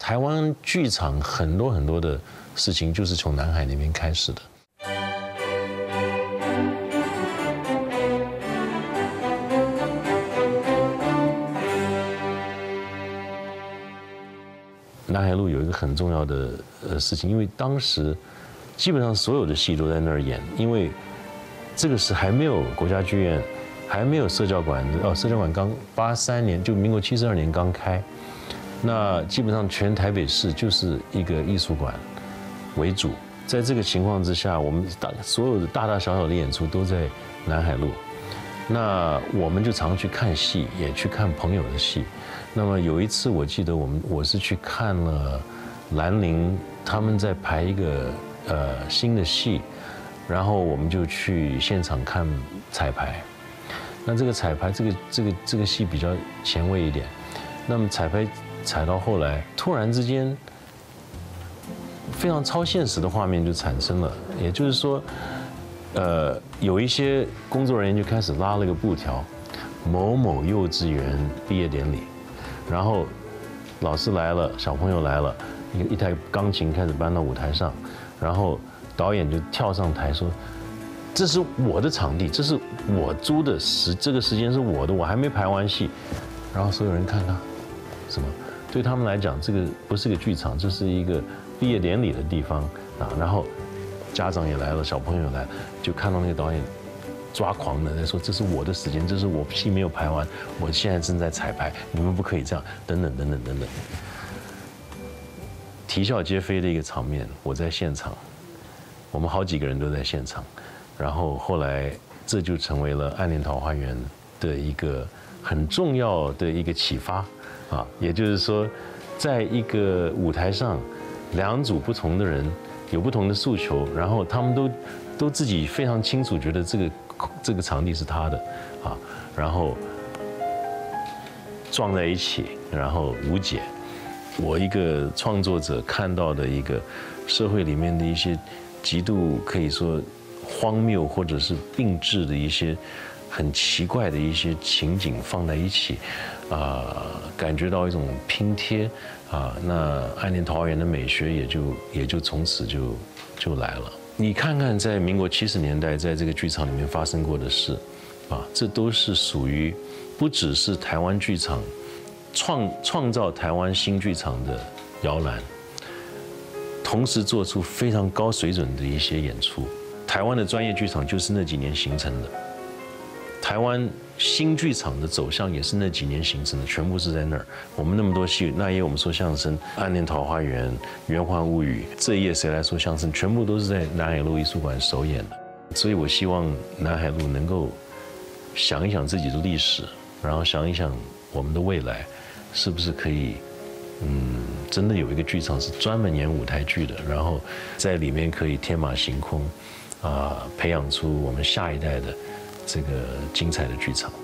台湾剧场很多的事情就是从南海那边开始的。南海路有一个很重要的事情，因为当时基本上所有的戏都在那儿演，因为这个是还没有国家剧院，还没有社教馆社教馆刚83年，就民国72年刚开，那基本上全台北市就是一个艺术馆为主。在这个情况之下，我们所有的大大小小的演出都在南海路，那我们就常去看戏，也去看朋友的戏。那么有一次，我记得我是去看了兰陵他们在排一个新的戏，然后我们就去现场看彩排。那这个彩排，这个戏比较前卫一点。那么彩排踩到后来，突然之间，非常超现实的画面就产生了。也就是说，有一些工作人员就开始拉了个布条，某某幼稚园毕业典礼。然后，老师来了，小朋友来了，一台钢琴开始搬到舞台上，然后导演就跳上台说：“这是我的场地，这是我租的这个时间是我的，我还没排完戏。”然后所有人看他，什么？对他们来讲，这个不是个剧场，这是一个毕业典礼的地方啊。然后家长也来了，小朋友也来了，就看到那个导演抓狂的在说：“这是我的时间，这是我戏没有排完，我现在正在彩排，你们不可以这样，等等等等等等。”啼笑皆非的一个场面，我在现场，我们好几个人都在现场，然后后来这就成为了《暗恋桃花源》的一个很重要的一个启发啊，也就是说，在一个舞台上，两组不同的人有不同的诉求，然后他们都自己非常清楚，觉得这个场地是他的啊，然后撞在一起，然后无解。我一个创作者看到的一个社会里面的一些极度可以说荒谬或者是并置的一些很奇怪的一些情景放在一起，感觉到一种拼贴啊，那《暗恋桃花源》的美学也就从此就来了。你看看在民国70年代在这个剧场里面发生过的事，啊，这都是属于不只是台湾剧场创造台湾新剧场的摇篮，同时做出非常高水准的一些演出。台湾的专业剧场就是那几年形成的，台湾新剧场的走向也是那几年形成的，全部是在那儿。我们那么多戏，那夜我们说相声，《暗恋桃花源》、《圆环物语》，这一夜谁来说相声，全部都是在南海路艺术馆首演的。所以我希望南海路能够想一想自己的历史，然后想一想我们的未来，是不是可以，真的有一个剧场是专门演舞台剧的，然后在里面可以天马行空，培养出我们下一代的这个精彩的剧场。